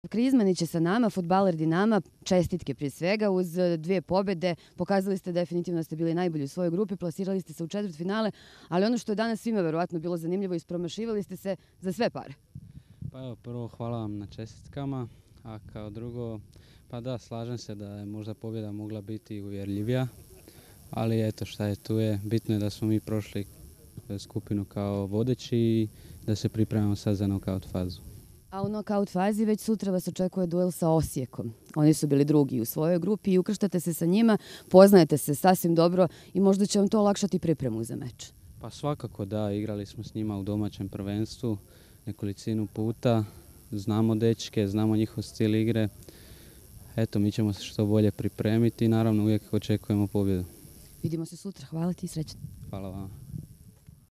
Krizmanić je sa nama, fudbaler Dinama, čestitke prije svega uz 2 pobjede. Pokazali ste definitivno ste bili najbolji u svojoj grupi, plasirali ste se u četvrtfinale, ali ono što je danas svima verovatno bilo zanimljivo, ispromašivali ste se za sve pare. Pa evo, prvo hvala vam na čestitkama, a kao drugo, pa da, slažem se da je možda pobjeda mogla biti uvjerljivija, ali eto šta je tu je, bitno je da smo mi prošli skupinu kao vodeći i da se pripremamo sad za knockout fazu. A u knockout fazi već sutra vas očekuje duel sa Osijekom. Oni su bili drugi u svojoj grupi i ukrštate se sa njima, poznajete se sasvim dobro i možda će vam to olakšati pripremu za meč. Pa svakako da, igrali smo s njima u domaćem prvenstvu nekolicinu puta, znamo dečke, znamo njihov stil igre. Eto, mi ćemo se što bolje pripremiti i naravno uvijek očekujemo pobjedu. Vidimo se sutra, hvala ti i srećno. Hvala vam.